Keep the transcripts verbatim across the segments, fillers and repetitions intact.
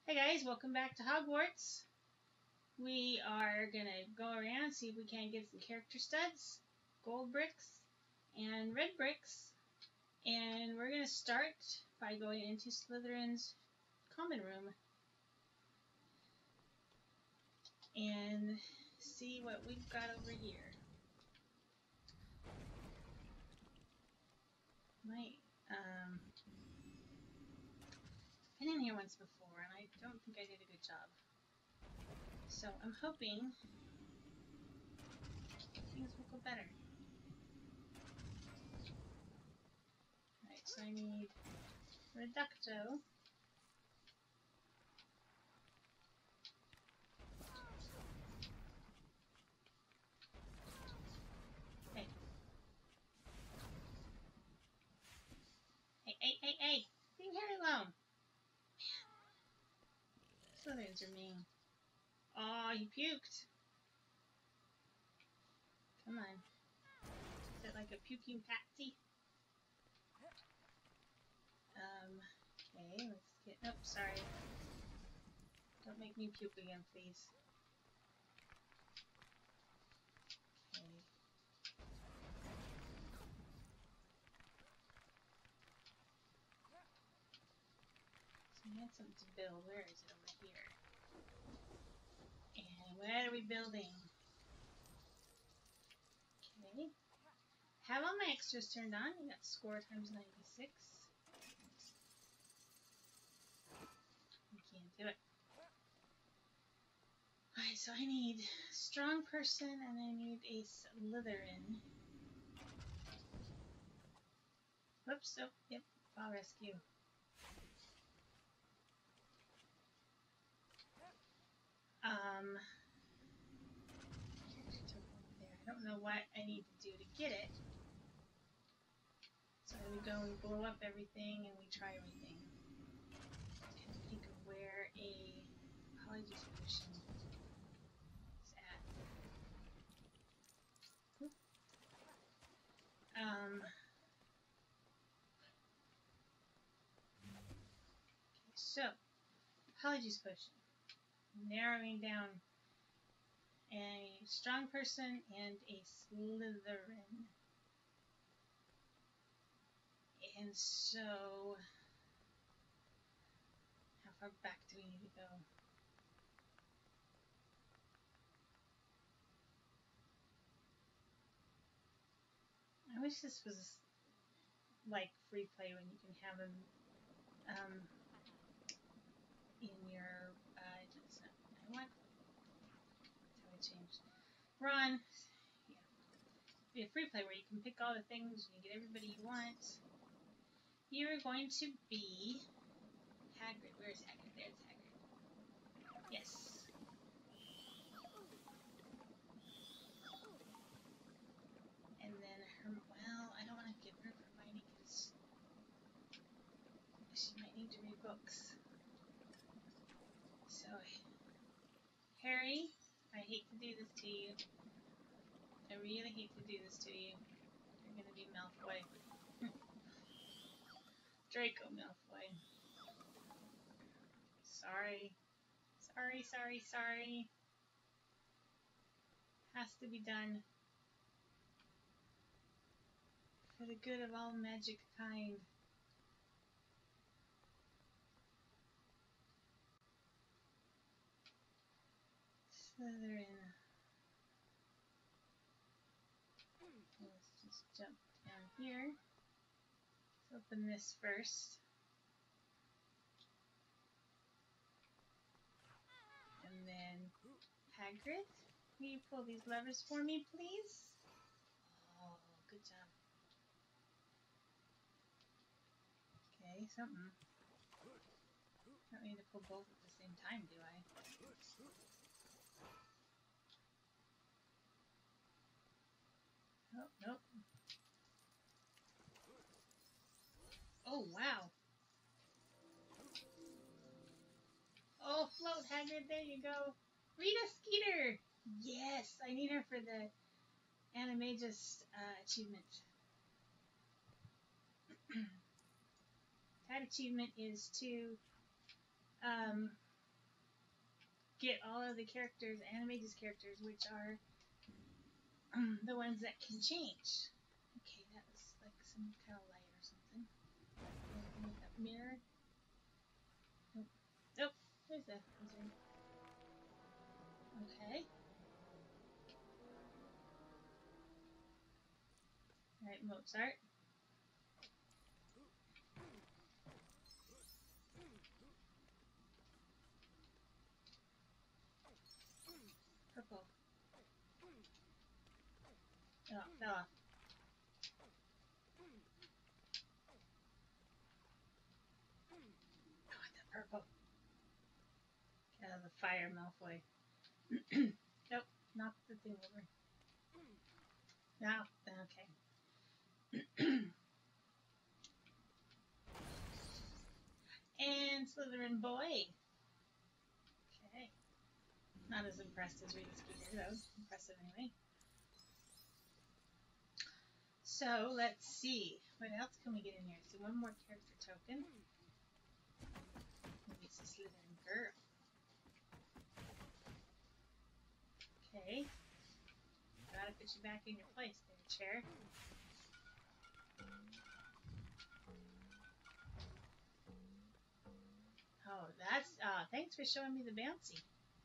Hey guys, welcome back to Hogwarts. We are gonna go around and see if we can get some character studs, gold bricks, and red bricks. And we're gonna start by going into Slytherin's common room and see what we've got over here. My, um, I've been in here once before and I don't think I did a good job. So I'm hoping things will go better. Alright, so I need Reducto. Hey. Hey, hey, hey, hey! Leave Harry alone! Slytherins are mean. Aw, he puked. Come on. Is it like a puking patsy? Um, okay, let's get... Nope, sorry. Don't make me puke again, please. Okay. So we had something to build. Where is it? Over here. And what are we building? Okay. Have all my extras turned on. We got score times ninety-six. We can't do it. Alright, so I need a strong person and I need a Slytherin. Whoops, oh, yep, I'll rescue. Um, I don't know what I need to do to get it. So we go and blow up everything and we try everything. I can't think of where a Polyjuice Potion is at. Oop. Um, okay, so, Polyjuice Potion. Narrowing down a strong person and a Slytherin. And so, how far back do we need to go? I wish this was like free play when you can have them um, in your, uh, it's not, I want, that's how I changed. Ron, yeah, be a free play where you can pick all the things and you get everybody you want. You're going to be Hagrid. Where's Hagrid? There's Hagrid. Yes. And then her, well, I don't want to give her Hermione because she might need to read books. So, Harry, I hate to do this to you. I really hate to do this to you. You're gonna be Malfoy. Draco Malfoy. Sorry. Sorry, sorry, sorry. Has to be done. For the good of all magic kind. Slytherin. Let's just jump down here. Let's open this first. And then Hagrid, will you pull these levers for me, please? Oh, good job. Okay, something. I don't need to pull both at the same time, do I? Oh, nope. Oh, wow. Oh, float, Hagrid, there you go. Rita Skeeter! Yes, I need her for the Animagus uh, achievement. That achievement is to um, get all of the characters, Animagus characters, which are um, the ones that can change. Okay, that was like some kind of light or something. Anything with that mirror? Nope. Nope. There's a wizard. Okay. Alright, Mozart. Purple. Oh, fell off. I want that purple. Get out of the fire, Malfoy. Nope. Knock the thing over. No. Okay. And Slytherin boy. Okay. Not as impressed as Rita Skeeter, though. Impressive anyway. So, let's see. What else can we get in here? So, one more character token. Maybe it's a Slytherin girl. Okay. Gotta put you back in your place there, chair. Oh, that's, uh, thanks for showing me the bouncy.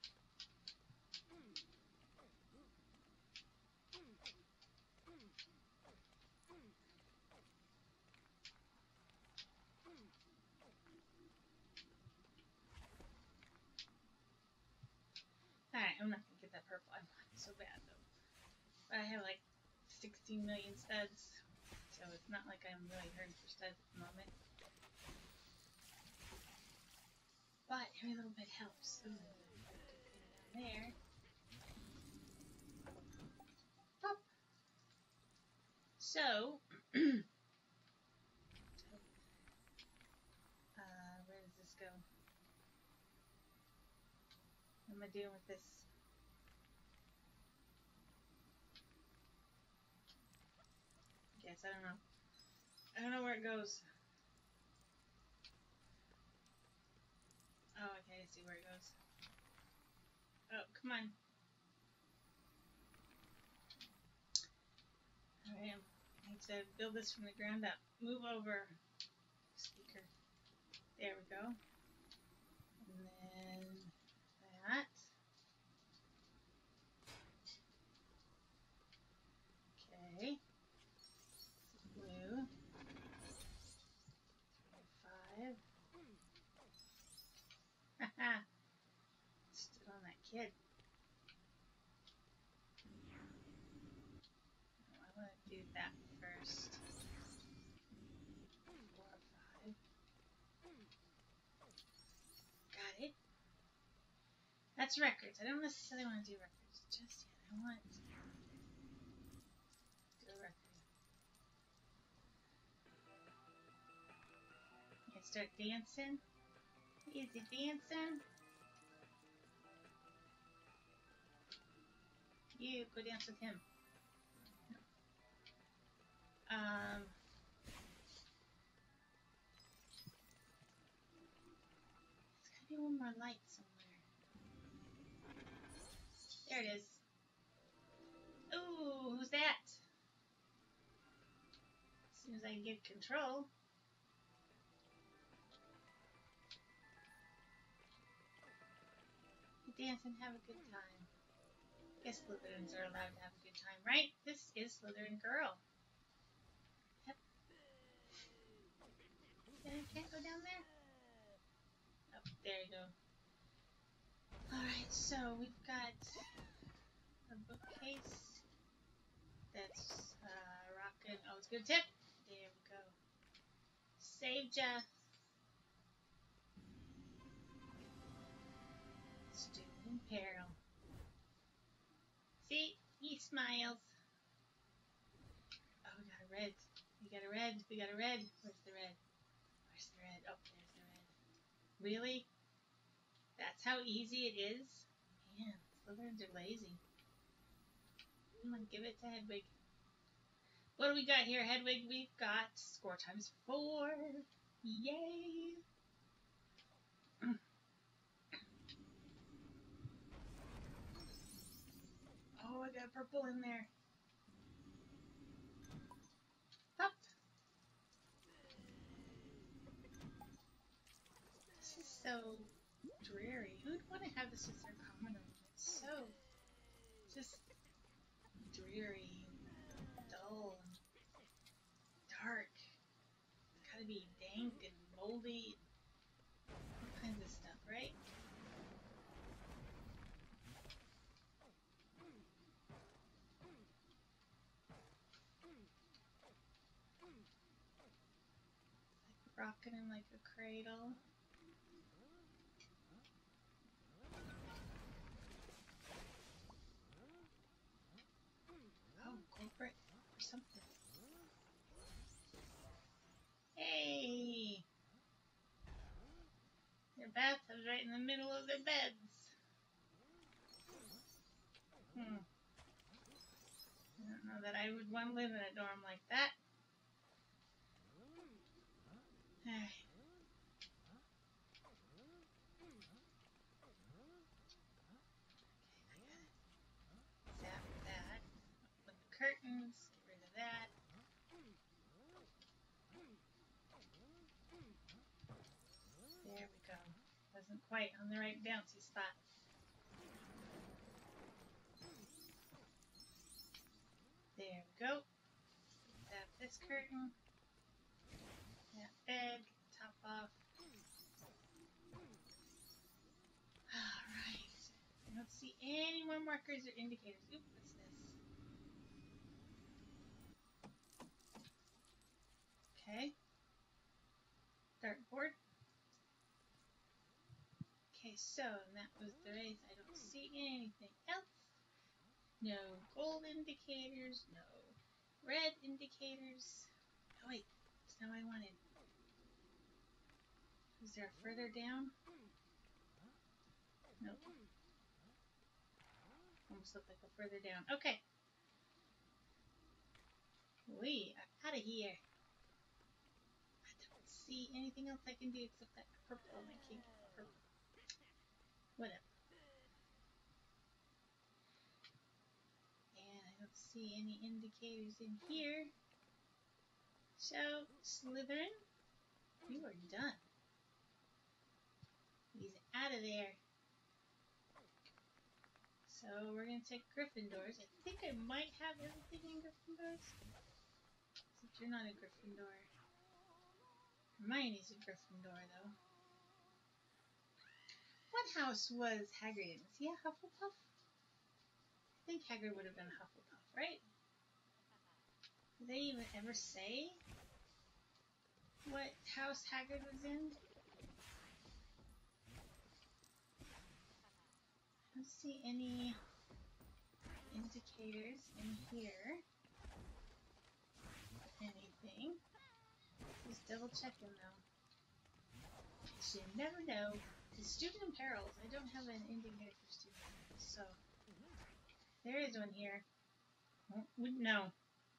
Alright, I'm not gonna get that purple. I want it so bad, though. But I have like sixteen million studs, so it's not like I'm really hurting for studs at the moment. But every little bit helps. Ooh, down there. Pop. So, uh, where does this go? What am I doing with this? Guess I don't know. I don't know where it goes. Oh, okay, I see where it goes. Oh, come on. Alright, I need to build this from the ground up. Move over, speaker. There we go. And then that. Okay. Blue. Five. Haha. Stood on that kid. Oh, I want to do that first. Four, five. Got it. That's records. I don't necessarily want to do records just yet. I want to do a record. You start dancing. Is he dancing? You go dance with him. Um. There's gotta be one more light somewhere. There it is. Ooh, who's that? As soon as I get control. Dance and have a good time. Guess Slytherins are allowed to have a good time, right? This is Slytherin girl. Yep. I can't go down there? Oh, there you go. Alright, so we've got a bookcase that's uh, rocking. Oh, it's a good tip. There we go. Saved ya. Student in peril. See? He smiles. Oh, we got a red. We got a red. We got a red. Where's the red? Where's the red? Oh, there's the red. Really? That's how easy it is? Man, Slytherins are lazy. Come on, give it to Hedwig. What do we got here, Hedwig? We've got score times four. Yay! so dreary. Who'd want to have this as their common room? It's so just dreary and dull and dark. It's gotta be dank and moldy and all kinds of stuff, right? Like rocking in like a cradle. Oh, gold brick or something. Hey! Their bathtub's right in the middle of their beds. Hmm. I don't know that I would want to live in a dorm like that. Alright. Okay, I gotta zap that. Open the curtains. Get rid of that. There we go. Wasn't quite on the right bouncy spot. There we go. Zap this curtain. That bed. Get the top off. Alright. I don't see any more markers or indicators. Oop, what's this? Okay. Dartboard. Okay, so that was the race. I don't see anything else. No gold indicators. No red indicators. Oh wait, that's not what I wanted. Is there further down? Nope. Almost looked like a further down. Okay. We are out of here. I don't see anything else I can do except that purple on my cape. Purple. Whatever. And I don't see any indicators in here. So, Slytherin, you are done. He's out of there. So we're going to take Gryffindors. I think I might have everything in Gryffindors. Except you're not a Gryffindor. Hermione's a Gryffindor, though. What house was Hagrid in? Was he a Hufflepuff? I think Hagrid would have been a Hufflepuff, right? Did they even ever say what house Hagrid was in? I don't see any indicators in here. Anything. Just double checking though. You never know. The student in perils. I don't have an indicator for student in perils, so there is one here. Wouldn't know.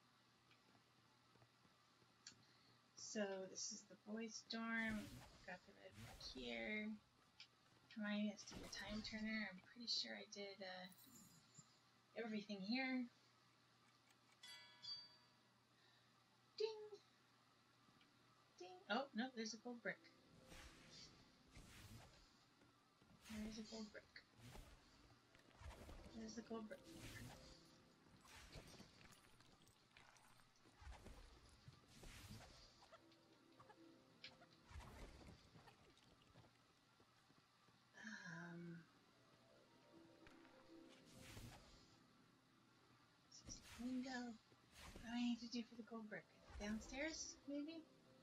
So this is the boys' dorm. Got the red book here. Hermione has to do a time turner. I'm pretty sure I did uh, everything here. Ding! Ding! Oh, no, there's a gold brick. There's a gold brick. There's the gold brick. Um, this is the window. What do I need to do for the gold brick? Downstairs, maybe?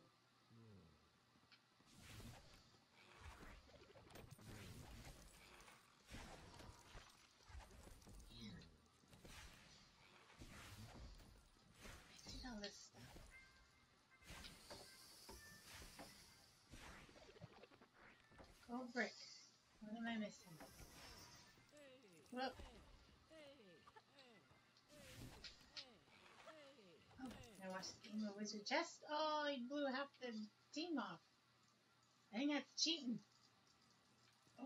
All this stuff. Gold brick. What am I missing? Whoop. Oh, I watched the game of Wizard Chess. Oh, he blew half the team off. I think that's cheating. Oh.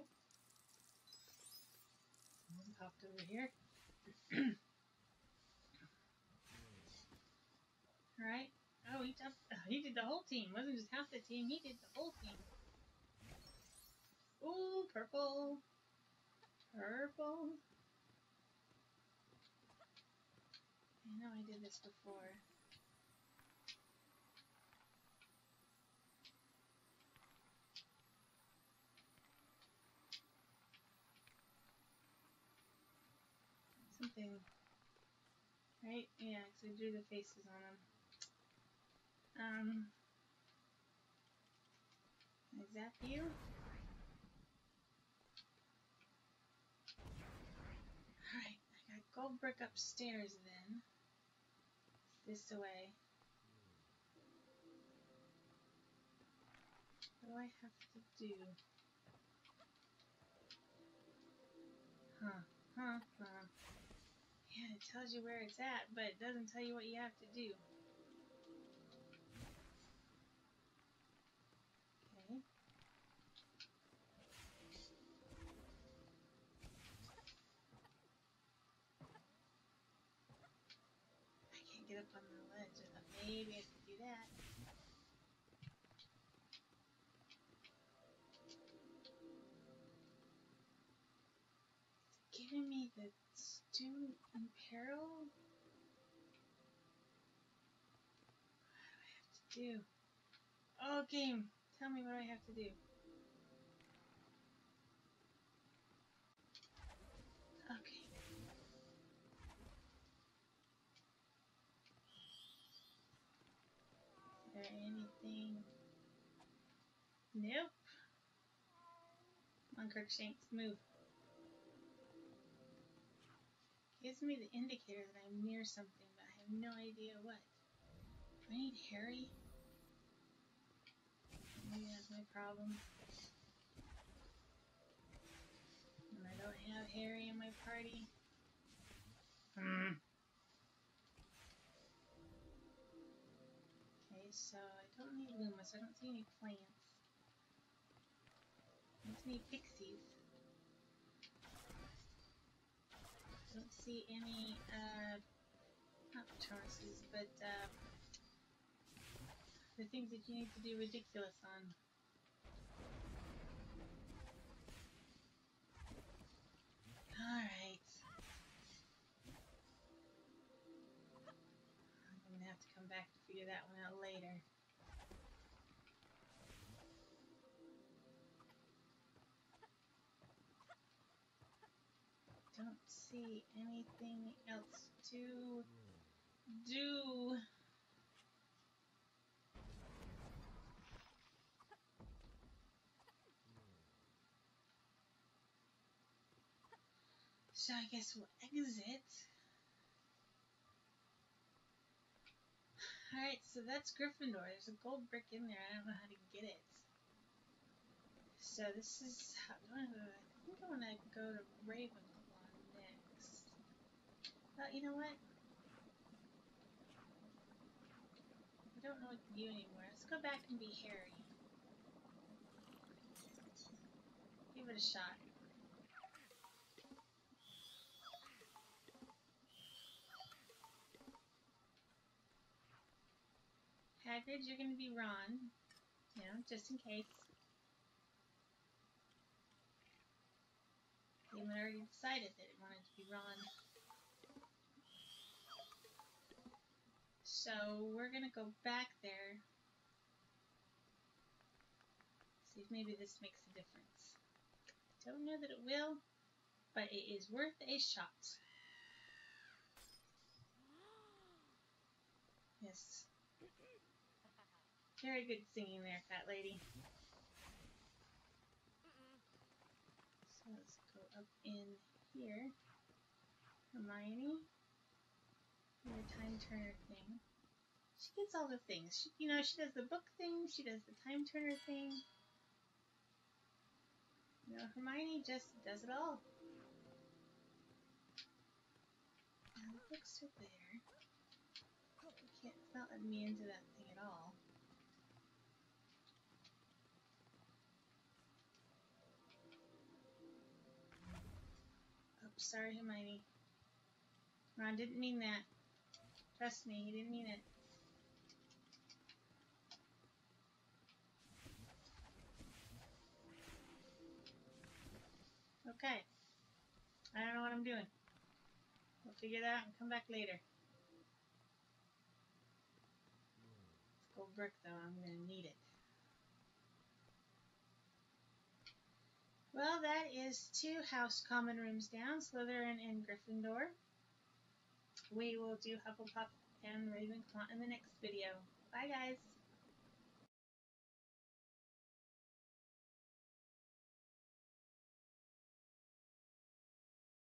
Someone popped over here. Alright. Oh, he, jumped, he did the whole team. It wasn't just half the team, he did the whole team. purple? I know I did this before. Something. Right? Yeah, because I drew the faces on them. Um. Is that you? Alright, I got gold brick upstairs then. This away. What do I have to do? Huh, huh, huh. Yeah, it tells you where it's at, but it doesn't tell you what you have to do. Okay. I can't get up on the ledge. I thought maybe I could do that. It's giving me the student in peril? What do I have to do? Oh, game. Tell me what I have to do. Okay. Is there anything? Nope. Come on, Crookshanks, move. Gives me the indicator that I'm near something, but I have no idea what. Do I need Harry? Maybe that's my problem. And I don't have Harry in my party. Hmm. Okay, so I don't need Loomis. I don't see any plants. I don't see any pixies. I don't see any, uh, not Tauruses, but, uh, the things that you need to do ridiculous on. Alright. I'm gonna have to come back to figure that one out later. Don't see anything else to do. So I guess we'll exit. Alright, so that's Gryffindor. There's a gold brick in there. I don't know how to get it. So this is how, I think I want to go to Ravenclaw next. Well, you know what? I don't know what to do anymore. Let's go back and be Harry. Give it a shot. Hagrid, you're going to be Ron. You know, just in case. Game had already decided that it wanted to be Ron. So we're going to go back there. See if maybe this makes a difference. Don't know that it will, but it is worth a shot. Yes. Very good singing there, fat lady. So let's go up in here. Hermione. Your time turner thing. She gets all the things. She, you know, she does the book thing. She does the time turner thing. You know, Hermione just does it all. Now the books are there. I can't, it's not letting me into that thing at all. Oops, sorry, Hermione. Ron didn't mean that. Trust me, he didn't mean it. Okay. I'm doing. We'll figure that out and come back later. Gold brick, though. I'm going to need it. Well, that is two house common rooms down, Slytherin and Gryffindor. We will do Hufflepuff and Ravenclaw in the next video. Bye, guys.